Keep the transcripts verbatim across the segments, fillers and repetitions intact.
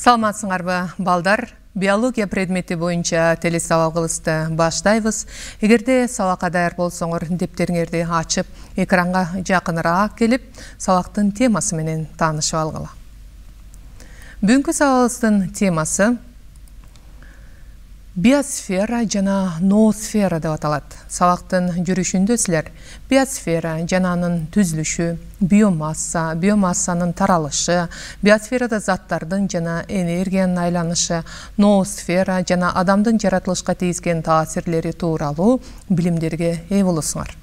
Саламатсыңарбы, балдар? Биология предмети боюнча телесабагыбызды баштайбыз. Эгерде сабакка даяр болсоңор, дептериңерди ачып, экранга жакыныраак келип, сабактын темасы менен таанышып алгыла. Бүгүнкү сабагыбыздын темасы биосфера жана ноосфера деп аталат. Сабактын жүрүшүндө силер биосфера жана анын түзүлүшү, биомасса, биомассанын таралышы, биосферада заттардын жана энергиянын айланышы, ноосфера жана адамдын жаратылышка тийгизген таасирлери тууралуу билимдерге ээ болосуңар.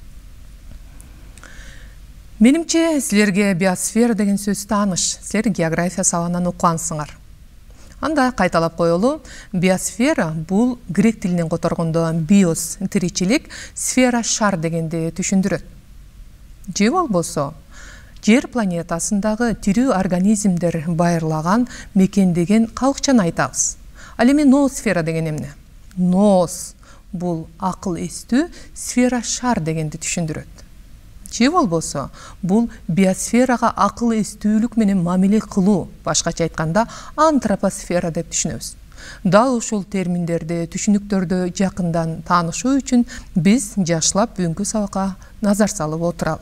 Менимче силерге биосфера деген сөз тааныш. Силер география сабагынан уккансыңар. Анда кайталап коелу, биосфера бул грек тилинен которгондо биос тиричилик, сфера шар дегенди түшүндүрөт. Же болбосо, жер планетасындагы тирүү организмдер байырлаган мекендеген калкчаны айтабыз. Ал эми ноосфера деген эмне? Ноос бул акыл эстүү, сфера шар дегенди түшүндүрөт. Же болбосо, бул биосферага акыл эстүүлүк менен мамиле кылуу, башкача айтканда антропосфера деп түшүнөбүз. Дал ушул терминдерди, түшүнүктөрдү жакындан таанышуу үчүн биз жашылап бүгүнкү сабакка назар салып отуралы.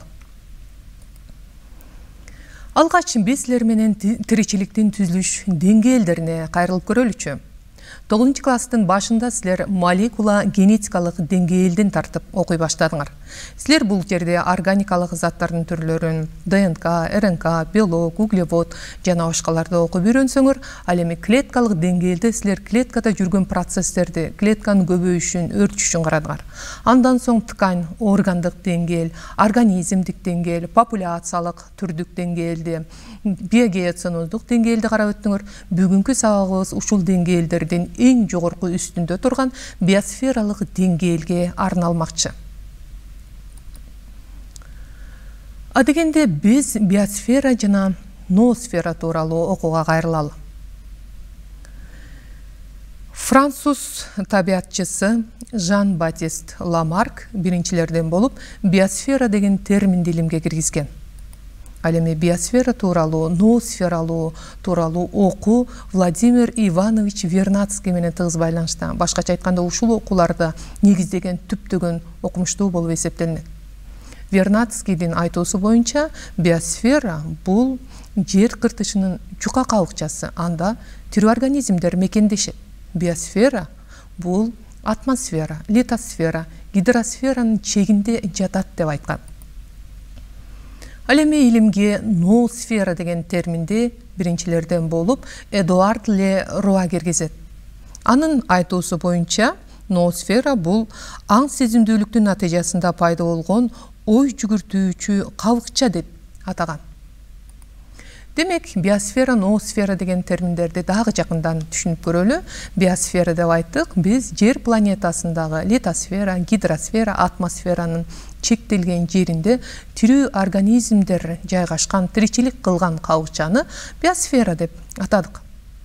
Алгач биз силер менен тиричиликтин түзүлүш деңгээлдерине кайрылып көрөлүчү. тогузунчу класстын башында силер молекула генетикалык деңгээлден тартып окуй баштадыңар. Силер бул жерде органикалык заттардын түрлөрүн, ДНК, РНК, белок, углевод жана башкаларды окуп үйрөнсөңөр, ал эми клеткалык деңгээлде силер клеткада жүргөн процесстерди, клетканын көбөйүшүн, өрчүшүн карадыңар. Андан соң ткань, органдык деңгээл, организмдик деңгээл, популяциялык түрдүк деңгээлди, биогеоценоздук деңгээлди карап өттүңөр. Бүгүнкү сабагыбыз ушул деңгээлдердин эң жогорку үстүндө турган биосфералык деңгээлге арналмакчы. Адегенде биз биосфера жана ноосфера тууралуу окууга кайрылалы. Француз табиатчысы Жан-Батист Ламарк биринчилерден болуп биосфера деген терминди илимге киргизген. Ал эми биосфера тууралуу, ноосфералуу тууралуу окуу Владимир Иванович Вернадский менен тыгыз байланышта. Башкача айтканда ушул окууларды негиздеген түптөгөн окумуштуу болуп эсептелинет. Вернадскийдин айтуусу боюнча биосфера бул жер кыртышынын жука кабыкчасы, анда тирүү организмдер мекендешет. Биосфера бул атмосфера, литосфера, гидросферанын чегинде жатат деп айткан. Ал эми илимге ноосфера деген терминди биринчилерден болуп Эдуард Ле Руа киргизет. Анын айтуусу боюнча ноосфера бул аң сезимдүүлүктүн натыйжасында пайда болгон ой жүгүртүүчү кабыкча деп атаган. Демек, биосфера, ноосфера деген терминдерди дагы жакындан түшүнүп көрөлү. Биосфера деп айттык, биз жер планетасындагы литосфера, гидросфера, атмосферанын чектелген жеринде тирүү организмдер жайгашкан, тиричилик кылган кабыкчаны биосфера деп атадык.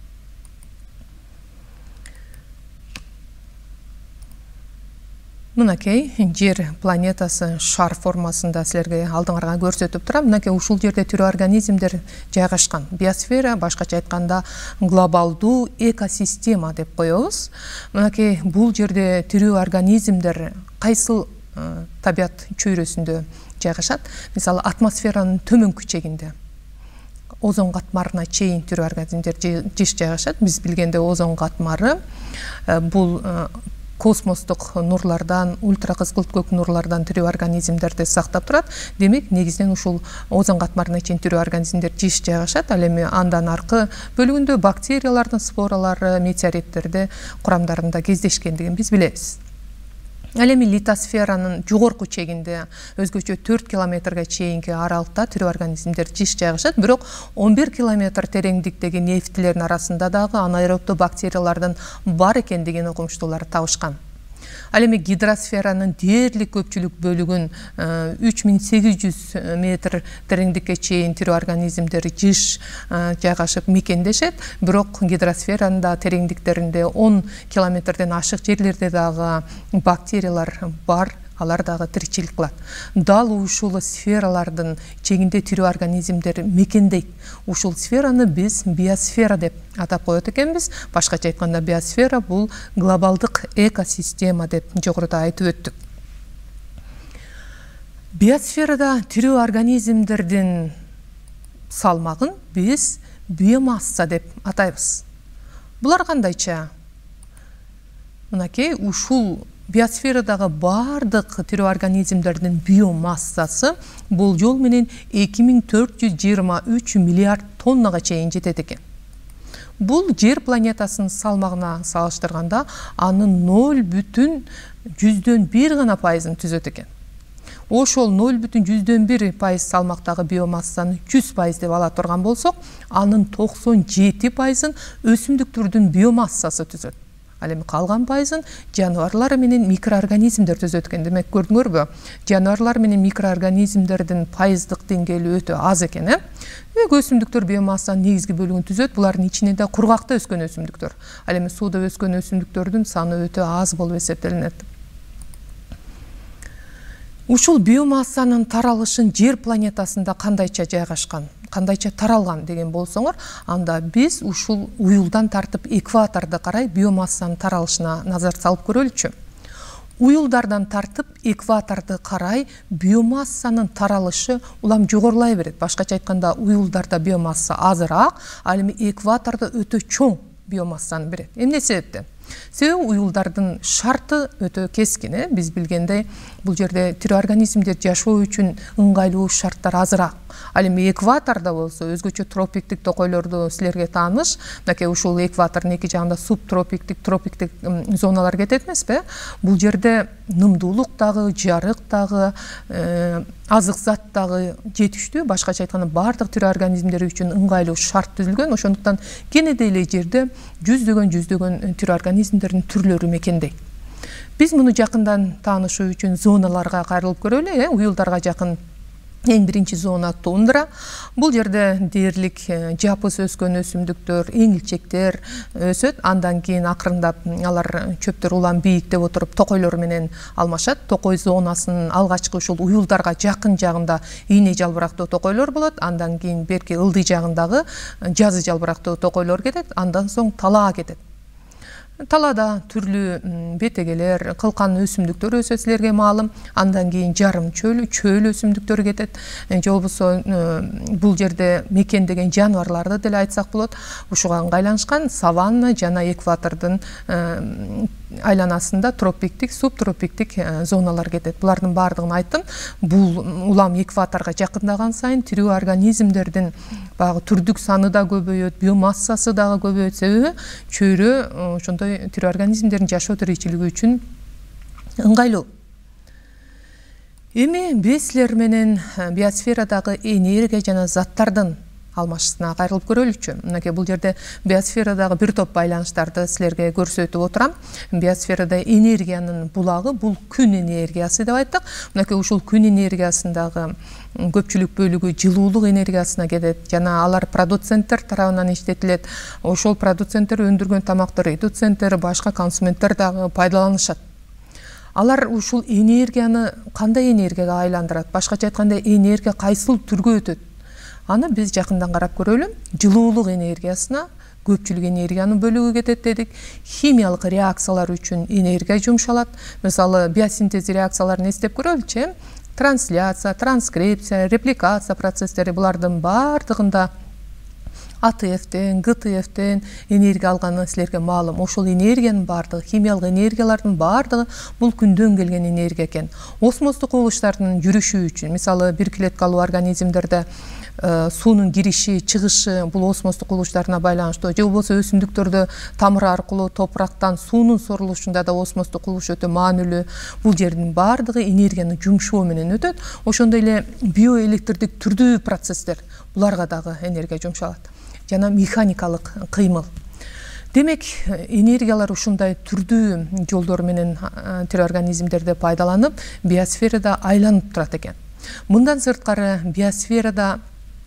Мынакей жер планетасы шар формасында силерге алдыңарга көрсөтүп турам. Мынакей ушул жерде тирүү организмдер жайгашкан. Биосфера башкача айтканда глобалдуу экосистема деп коебуз. Мынакей бул жерде тирүү организмдер кайсыл табиат чөйрөсүндө жайгашат? Мисалы, атмосферанын төмөнкү чегинде озон катмарына чейин тирүү организмдер жиш жайгашат. Биз билгенде озон катмары бул космостук нурлардан, ультракызгылт көк нурлардан тирүү организмдерди сактап турат. Демек, негизинен ушул озон катмарына чейин тирүү организмдер жиш жайгашат. Ал эми андан аркы бөлүгүндө бактериялардын споралары, метеориттерди курамдарында кездешкендигин биз билебиз. Ал эми литосферанын жогорку чегинде өзгөчө төрт километрге чейинки аралыкта тирүү организмдер жиш жайгашат, бирок он бир километр тереңдиктеги нефтилердин арасында дагы анаэробдуу бактериялардын бар экендигин окумуштуулар табышкан. Ал эми гидросферанын дээрлик көпчүлүк бөлүгүн үч миң сегиз жүз метр тереңдикке чейин тирүү организмдер жиш жайгашып мекендешет, бирок гидросферанын да тереңдиктеринде он километрден ашык жерлерде дагы бактериялар бар, алар дагы тиричилик кылат. Дал ушул сфералардын чегинде тирүү организмдер мекендейт. Ушул сфераны биз биосфера деп атап коет экенбиз. Башкача айтканда биосфера бул глобалдык экосистема деп жогоруда айтып өттүк. Биосферада тирүү организмдердин салмагын биз биомасса деп атайбыз. Булар кандайча? Мынакей ушул биосферадагы бардык тирүү организмдердин биомассасы бул жол менен эки миң төрт жүз жыйырма үч миллиард тоннага чейин жетет экен. Бул жер планетасынын салмагына салыштырганда анын ноль бүтүн жүздөн бир гана пайызын түзөт экен. Ошол ноль бүтүн жүздөн бир пайыз салмактагы биомассаны жүз пайыз деп ала турган болсок, анын токсон жети пайызын өсүмдүктөрдүн биомассасы түзөт. Ал эми калган пайызын жаныбарлар менен микроорганизмдер түзөт экен. Демек көрдүңөрбү? Жаныбарлар менен микроорганизмдердин пайыздык деңгээли өтө аз экен, э? Өсүмдүктөр биомассанын негизги бөлүгүн түзөт. Булардын ичинде да кургакта өскөн өсүмдүктөр. Ал эми сууда өскөн өсүмдүктөрдүн саны өтө аз болуп эсептелинет. Ушул биомассанын таралышын жер планетасында кандайча жайгашкан, кандайча таралган деген болсоңор, анда биз ушул уюлдан тартып экваторго карай биомассанын таралышына назар салып көрөлүчү. Уюлдардан тартып экваторго карай биомассанын таралышы улам жогорулай берет. Башкача айтканда, уюлдарда биомасса азыраак, ал эми экватордо өтө чоң биомассаны берет. Эмне себептен? Себеби уюлдардын шарты өтө кескин, э? Биз билгендей, бул жерде тирүү организмдер жашоо үчүн ыңгайлуу шарттар азыраак. Ал эми экватордо болсо, өзгөчө тропиктик токойлорду силерге тааныш, мынакей ушул экватордун эки жагында субтропиктик, тропиктик зоналар кетет эмеспи? Бул жерде нымдуулук дагы, жарык дагы, азык зат дагы жетиштүү. Башкача айтканда, бардык тирүү организмдер үчүн ыңгайлуу шарт түзүлгөн. Ошондуктан кенедей эле жерде жүздөгөн жүздөгөн тирүү организмдердин түрлөрү мекендейт. Биз муну жакындан таанышуу үчүн зоналарга кайрылып көрөлү, э? Уюлдарга жакын эң биринчи зона тундра. Бул жерде дээрлик жапыс өскөн өсүмдүктөр, эңилчектер өсөт. Андан кийин акырындап алар чөптөр улам бийиктеп отуруп токойлор менен алмашат. Токой зонасынын алгачкы ушул уюлдарга жакын жагында ийне жалбырактуу токойлор болот. Андан кийин берки ылдый жагындагы жазы жалбырактуу токойлор кетет. Андан соң талаа кетет. Талада түрлүү бетегелер, кылкан өсүмдүктөр өсөт, силерге маалым. Андан кийин жарым чөл, чөл өсүмдүктөр кетет. Же болбосо бул жерде мекендеген жаныбарларды деле айтсак болот. Ушуга ыңгайланышкан саванна жана экватордун айланасында тропиктик, субтропиктик зоналар кетет. Булардын бардыгын айттым. Бул улам экваторго жакындаган сайын тирүү организмдердин багы түрдүк саны да көбөйөт, биомассасы дагы көбөйөт. Себеби чөйрө ошондой тирүү организмдердин жашоо тиричилиги үчүн ыңгайлуу. Эми биз силер менен биосферадагы энергия жана заттардын алмашысына кайрылып көрөлүчү. Мынакей бул жерде биосферадагы бир топ байланыштарды силерге көрсөтүп отурам. Биосферада энергиянын булагы бул күн энергиясы деп айттык. Мынакей ушул күн энергиясындагы көпчүлүк бөлүгү жылуулук энергиясына кетет. Жана алар продуценттер тарабынан иштетилет. Ошол продуценттер өндүргөн тамактар редуценттер, башка консументтер дагы пайдаланышат. Алар ушул энергияны кандай энергияга айландырат? Башкача айтканда, энергия кайсыл түргө өтөт? Аны биз жакындан карап көрөлү. Жылуулук энергиясына көпчүлүк энергиянын бөлүгү кетет дедик. Химиялык реакциялар үчүн энергия жумшалат. Мисалы, биосинтез реакцияларын эстеп көрөлүчү. Трансляция, транскрипция, репликация процесстери, булардын бардыгында А Т Ф'тен, Г Т Ф'тен энергия алганы силерге маалым. Ошол энергиянын бардыгы, химиялык энергиялардын бардыгы бул күндөн келген энергия экен. Осмостук кубулуштардын жүрүшү үчүн, мисалы, бир клеткалуу организмдерде суунун кириши, чыгышы бул осмостук кубулуштарына байланыштуу. Же болбосо өсүмдүктөрдө тамыр аркылуу топурактан суунун сорулушунда да осмостук кубулуш өтө маанилүү. Бул жердин бардыгы энергияны жумшоо менен өтөт. Ошондой эле биоэлектрдик түрдүү процесстер, буларга дагы энергия жумшалат. Жана механикалык кыймыл. Демек, энергиялар ушундай түрдүү жолдор менен тирүү организмдерде пайдаланып, биосферада айланып турат экен. Мындан сырткары биосферада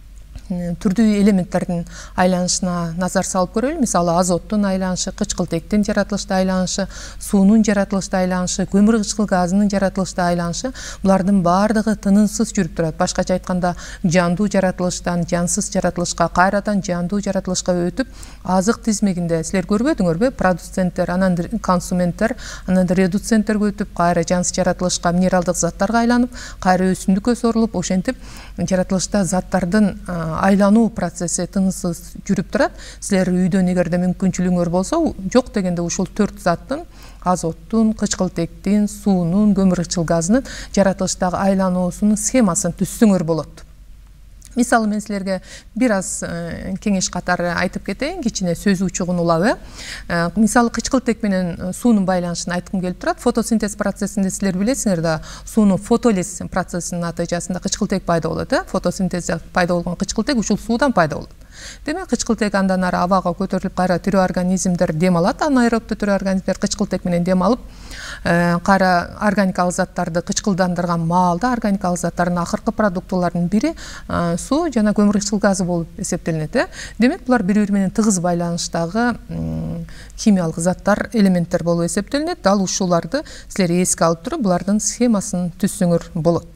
түрдүү элементтердин айланышына назар салып көрөлү. Мисалы азоттун айланышы, кычкылтектин жаратылышта айланышы, суунун жаратылышта айланышы, көмүр кычкыл газынын жаратылышта айланышы, булардын баардыгы тынымсыз жүрүп турат. Башкача айтканда, жандуу жаратылыштан жансыз жаратылышка, кайрадан жандуу жаратылышка өтүп, азык тизмегинде силер көрбөдүңөрбү? Продуценттер, анан консументтер, анан редуценттерге өтүп, кайра жансыз жаратылышка, минералдык заттарга айланып, кайра өсүмдүккө сорулуп, ошентип жаратылышта заттардын айлануу процесси тынымсыз жүрүп турат. Силер үйдөн эгерде мүмкүнчүлүгүңөр болсо, жок дегенде ушул төрт заттын, азоттун, кычкылтектин, суунун, көмүр кычкыл газынын жаратылыштагы айлануусунун схемасын түзсөңөр болот. Мисалы мен силерге бир аз кеңеш катары айтып кетейин, кичине сөз учугун улабы. Мисалы кычкылтек менен суунун байланышын айткым келип турат. Фотосинтез процессинде силер билесиңер да, суунун фотолиз процессинин натыйжасында кычкылтек пайда болот, э? Фотосинтезде пайда болгон кычкылтек ушул суудан пайда болот. Демек, кычкылтек андан ары абага көтөрүлүп, кайра тирүү организмдер дем алат. Анаэробдуу тирүү организмдер кычкылтек менен дем алып, кайра органикалык заттарды кычкылдандырган маалда органикалык заттардын акыркы продуктуларынын бири суу жана көмүр кычкыл газы болуп эсептелинет, э? Демек, булар бири-бири менен тыгыз байланыштагы химиялык заттар, элементтер болуп эсептелинет. Дал ушуларды силер эске алып туруп, булардын схемасын түзсөңөр болот.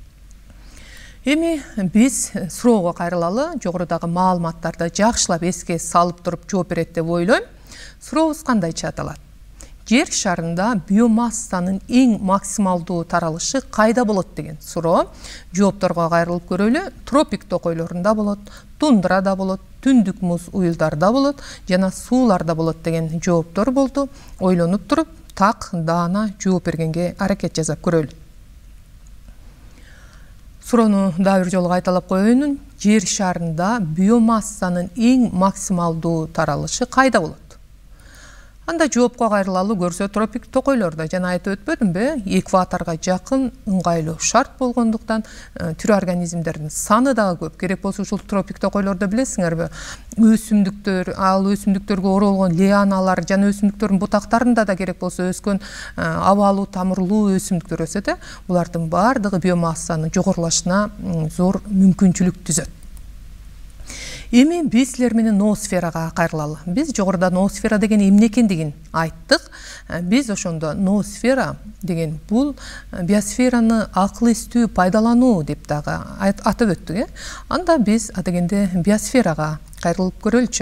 Эми биз суроого кайрылалы, жогорудагы маалыматтарды жакшылап эске салып туруп жооп берет деп ойлойм. Сурообуз кандайча аталат? Жер шарында биомассанын эң максималдуу таралышы кайда болот деген суроо. Жоопторго кайрылып көрөлү. Тропик токойлорунда болот, тундрада болот, түндүк муз уюлдарда болот, жана сууларда болот деген жооптор болду. Ойлонуп туруп, так, даана жооп бергенге аракет жасап көрөлү. Суроону дагы бир жолу кайталап коеюн. Жер шарында биомассанын эң максималдуу таралышы кайда болот? Анда жоопко кайрылалы, көрсө тропик токойлордо. Жана айтып өтпөдүмбү? Экваторго жакын, ыңгайлуу шарт болгондуктан тирүү организмдердин саны дагы көп. Керек болсо ушул тропик токойлордо билесиңерби? Өсүмдүктөр, ал өсүмдүктөргө оролгон лианалар жана өсүмдүктөрдүн бутактарында да керек болсо өскөн абалуу, тамырлуу өсүмдүктөр өсөт. Булардын баардыгы биомассанын жогорулашына зор мүмкүнчүлүк түзөт. Эми биз силер менен ноосферага кайрылалы. Биз жогоруда ноосфера деген эмне экендигин айттык. Биз ошондо ноосфера деген бул биосфераны акыл эстүү пайдалануу деп дагы атап өттүк, э? Анда биз адегенде биосферага кайрылып көрөлүчү.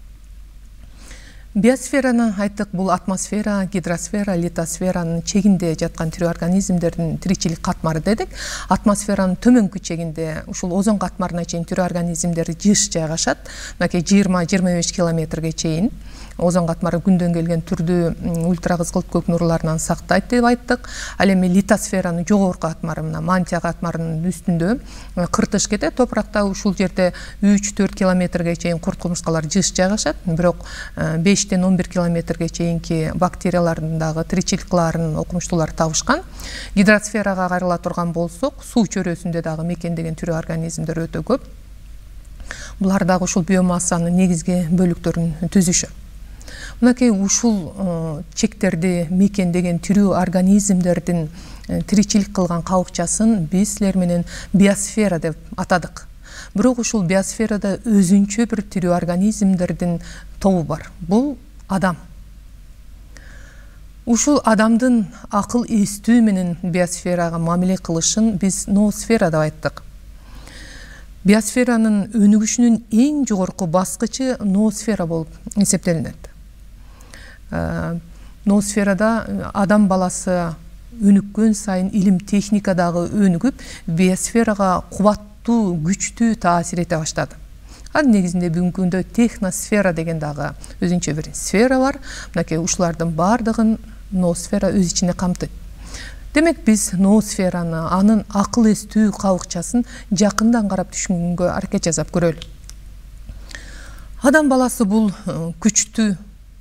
Биосфераны айттык, бул атмосфера, гидросфера, литосферанын чегинде жаткан тирүү организмдердин тиричилик катмары дедик. Атмосферанын төмөнкү чегинде ушул озон катмарына чейин тирүү организмдер жыш жайгашат. Мынакей жыйырма жыйырма беш километрге чейин. Озон катмары күндөн келген түрдүү ультра-кызгылт көк нурларынан сактайт деп айттык. Ал эми литосферанын жогорку катмары, мына мантия катмарынын үстүндө кыртыш кетет. Топуракта ушул жерде үч төрт километрге чейин курт кумурскалар жыш жайгашат. Бирок бештен он бир километрге чейинки бактериялардын дагы тиричилик кылаарын окумуштуулар табышкан. Гидросферага кайрыла турган болсок, суу чөрөсүндө дагы мекендеген тирүү организмдер өтө көп. Булар дагы ушул биомассанын негизги бөлүктөрүн түзүшөт. Мынакей ушул чектерди мекендеген тирүү организмдердин тиричилик кылган кабыкчасын биз силер менен биосфера деп атадык. Бирок ушул биосферада өзүнчө бир тирүү организмдердин тобу бар. Бул адам. Ушул адамдын акыл эстүү менен биосферага мамиле кылышын биз ноосфера деп айттык. Биосферанын өнүгүшүнүн эң жогорку баскычы ноосфера болуп эсептелинет. Ноосферада адам баласы өнүккөн сайын илим техника дагы өнүгүп, биосферага кубаттуу, күчтүү таасир эте баштады. Ал негизинде бүгүнкү күндө техносфера деген дагы өзүнчө бир сфера бар. Мынакей ушулардын баардыгын ноосфера өз ичине камтыйт. Демек, биз ноосфераны, анын акыл эстүү кабыкчасын жакындан карап түшүнгөнгө аракет жасап көрөлү. Адам баласы бул күчтүү.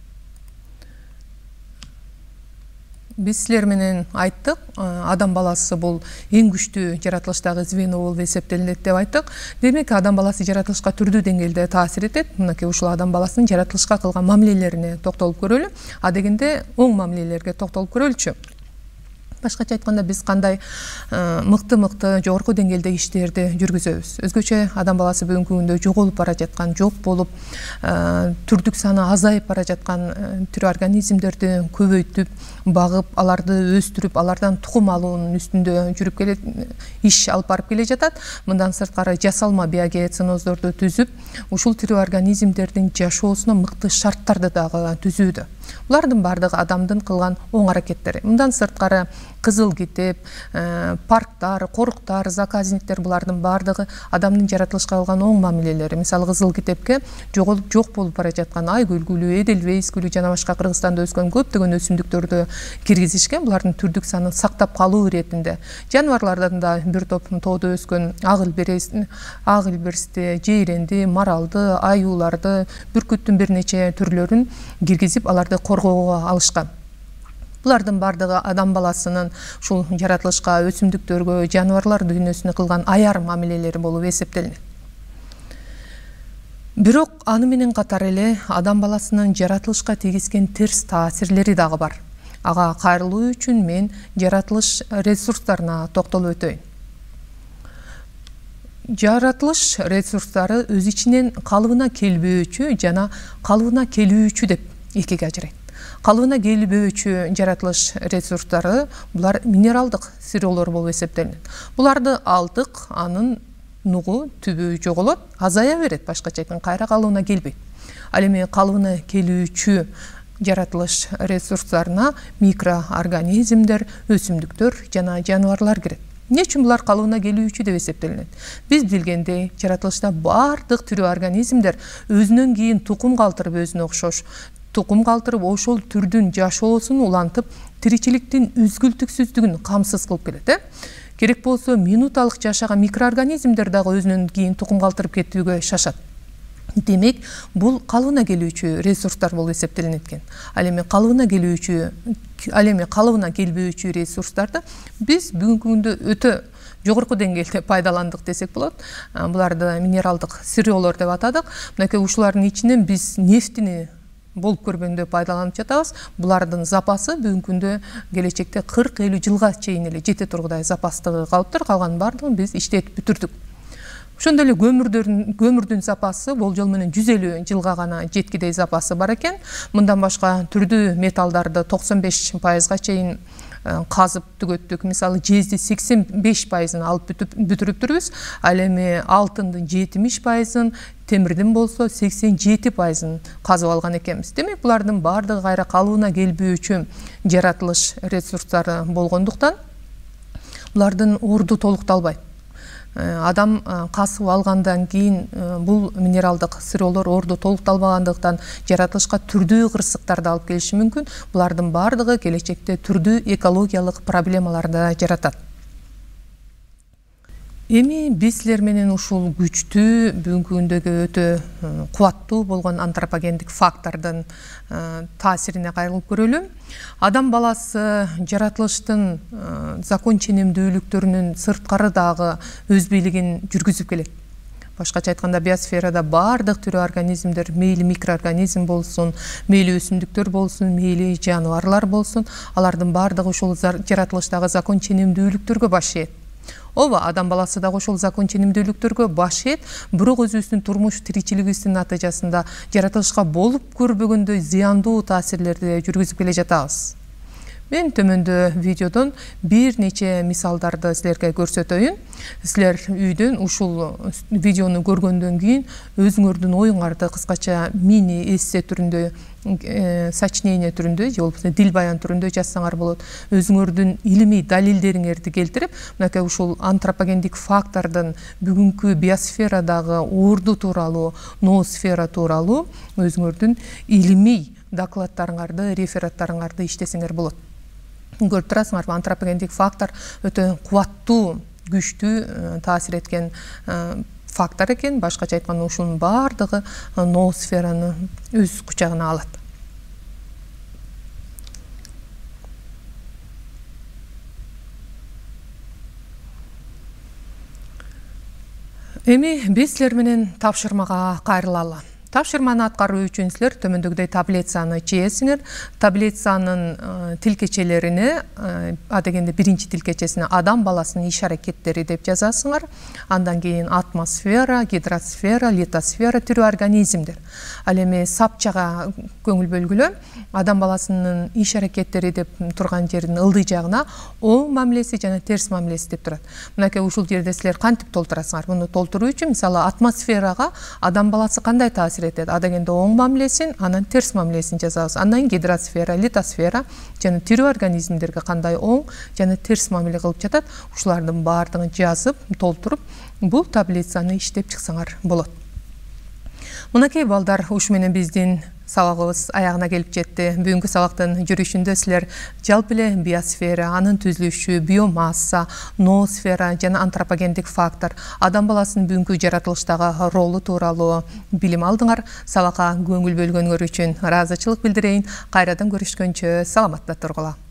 Биз силер менен айттык, адам баласы бул эң күчтүү жаратылыштагы звено болуп эсептелинет деп айттык. Демек, адам баласы жаратылышка түрдүү деңгээлде таасир этет. Мынакей ушул адам баласынын жаратылышка кылган мамилелерине токтолуп көрөлү. А дегенде оң мамилелерге токтолуп көрөлүчү. Башкача айтканда биз кандай мыкты-мыкты жогорку деңгээлде иштерди жүргүзөбүз. Өзгөчө адам баласы бүгүнкү күндө жоголуп бара жаткан, жок болуп, түрдүк саны азайып бара жаткан тирүү организмдерди көбөйтүп, багып, аларды өстүрүп, алардан тукум алуунун үстүндө жүрүп келе иш алып барып келе жатат. Мындан сырткары жасалма биогеоценоздорду түзүп, ушул тирүү организмдердин жашоосуна мыкты шарттарды дагы түзүүдө. Булардын бардыгы адамдын кылган оң аракеттери. Мындан сырткары кызыл китеп, парктар, коруктар, заказниктер булардын бардыгы адамдын жаратылышка кылган оң мамилелери. Мисалы кызыл китепке жоголуп жок болуп бара жаткан айгүл гүлү, эдельвейс гүлү жана башка Кыргызстанда өскөн көптөгөн өсүмдүктөрдү киргизишкен. Булардын түрдүк санын сактап калуу иретинде. Жаныбарлардан да бир топ тоодо өскөн ак илбирести, ак илбирсти, жейренди, маралды, аюуларды, бүркүттүн бир нече түрлөрүн киргизип, аларды коргоого алышкан. Булардын бардыгы адам баласынын ушул жаратылышка, өсүмдүктөргө, жаныбарлар дүйнөсүнө кылган аяр мамилелери болуп эсептелинет. Бирок аны менен катар эле адам баласынын жаратылышка тийгизген терс таасирлери дагы бар. Ага кайрылуу үчүн мен жаратылыш ресурстарына токтолуп өтөйүн. Жаратылыш ресурстары өз ичинен калыбына келбөөчү жана калыбына келүүчү деп экиге ажырайт. Калыбына келбөөчү жаратылыш ресурстары булар минералдык сыроолор болуп эсептелинет. Буларды алдык, анын нугу, түбү жоголот, азая берет, башкача айтканда кайра калыбына келбейт. Ал эми калыбына келүүчү жаратылыш ресурстарына микроорганизмдер, өсүмдүктөр жана жаныбарлар кирет. Эмне үчүн булар калыбына келүүчү деп эсептелинет? Биз билгендей, жаратылышта бардык тирүү организмдер өзүнөн кийин тукум калтырып өзүнө окшош, тукум калтырып ошол түрдүн жашоосун улантып, тиричиликтин үзгүлтүксүздүгүн камсыз кылып келет. Керек болсо минуталык жашаган микроорганизмдер дагы өзүнөн кийин тукум калтырып кетүүгө шашат. Демек, бул калыбына келүүчү ресурстар болуп эсептелинет экен. Ал эми калыбына келүүчү, ал эми калыбына келбөөчү ресурстарды биз бүгүнкү күндө өтө жогорку деңгээлде пайдаландык десек болот. Буларды минералдык сыроолор деп атадык. Мынакей ушулардын ичинен биз нефтини болуп көргөндө пайдаланып жатабыз. Булардын запасы бүгүнкү күндө келечекте кырк элүү жылга чейин эле жете тургудай запастыгы калыптыр. Калганын бардыгын биз иштетип бүтүрдүк. Ошондой эле көмүрдөрдүн көмүрдүн запасы болжол менен жүз элүү жылга гана жеткидей запасы бар экен. Мындан башка түрдүү металлдарды токсон беш пайызга чейин казып түгөттүк. Мисалы жезди сексен беш пайызын алып бүтүрүптүрбүз. Ал эми алтындын жетимиш пайызын, темирдин болсо сексен жети пайызын казып алган экенбиз. Демек, булардын бардыгы кайра калыбына келбөөчү жаратылыш ресурстары болгондуктан булардын орду толукталбайт. Адам касып алгандан кийин бул минералдык сыроолор орду толукталбагандыктан жаратылышка түрдүү кырсыктарды алып келиши мүмкүн. Булардын бардыгы келечекте түрдүү экологиялык проблемаларды жаратат. Эми биз силер менен ушул күчтүү, бүгүнкү күндөгү өтө кубаттуу болгон антропогендик фактордун таасирине кайрылып көрөлү. Адам баласы жаратылыштын закон ченемдүүлүктөрүнүн сырткары дагы өз бийлигин жүргүзүп келет. Башкача айтканда, биосферада бардык түрүү организмдер, мейли микроорганизм болсун, мейли өсүмдүктөр болсун, мейли жаныбарлар болсун, алардын бардыгы ушул жаратылыштагы закон ченемдүүлүктөргө баш ийет. Ооба, адам баласы дагы ошол закон ченемдүүлүктөргө баш ийет, бирок өзүбүздүн турмуш тиричилигибиздин натыйжасында жаратылышка болуп көрбөгөндөй зыяндуу таасирлерди жүргүзүп келе жатабыз. Мен төмөндө видеодон бир нече мисалдарды силерге көрсөтөйүн. Силер үйдөн ушул видеону көргөндөн кийин өзүңөрдүн оюңарды кыскача мини эссе түрүндө, сочинение түрүндө же болбосо дил баян түрүндө жазсаңар болот. Өзүңөрдүн илимий далилдериңерди келтирип, мынакей ушул антропогендик фактордун бүгүнкү биосферадагы орду тууралуу, ноосфера тууралуу өзүңөрдүн илимий докладтарыңарды, рефераттарыңарды иштесеңер болот. Көрүп турасыңарбы, антропогендик фактор өтө кубаттуу, күчтүү таасир эткен фактор экен. Башкача айтканда, ушунун бардыгы ноосфераны өз кучагына алат. Эми биз силер менен тапшырмага кайрылалы. Тапшырманы аткаруу үчүн силер төмөндөгүдөй таблицаны чээсиңер. Таблицанын тилкечелерине адегенде биринчи тилкечесине адам баласынын иш аракеттери деп жазасыңар. Андан кийин атмосфера, гидросфера, литосфера түрү организмдер. Ал эми сапчага көңүл бөлгүлө адам баласынын иш аракеттери деп турган жердин ылдый жагына оң мамилеси жана терс мамилеси деп турат. Мынакей ушул жерде силер кантип толтурасыңар? Муну толтуруу үчүн мисалы атмосферага адам баласы кандай таасир этет? Адегенде оң мамилесин, анан терс мамилесин жазабыз. Андан гидросфера, литосфера жана тирүү организмдерге кандай оң жана терс мамиле кылып жатат? Ушулардын баардыгын жазып, толтуруп, бул таблицаны иштеп чыксаңар болот. Мынакей балдар, ушу менен биздин сабагыбыз аягына келип жетти. Бүгүнкү сабактын жүрүшүндө силер жалпы эле биосфера, анын түзүлүшү, биомасса, ноосфера жана антропогендик фактор, адам баласынын бүгүнкү жаратылыштагы ролу тууралуу билим алдыңар. Сабакка көңүл бөлгөнүңөр үчүн ыраазычылык билдирейин. Кайрадан көрүшкөнчө саламатта тургула.